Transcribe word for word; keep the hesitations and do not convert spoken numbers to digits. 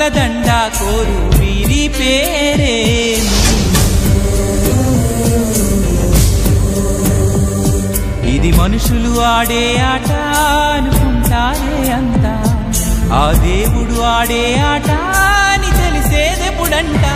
దండ కోరు వీరి పేరే ఇది మనుషులు ఆడే ఆట అనుకుంటారే అంతా ఆ దేవుడు ఆడే ఆట అని తెలిసేదెప్పుడంట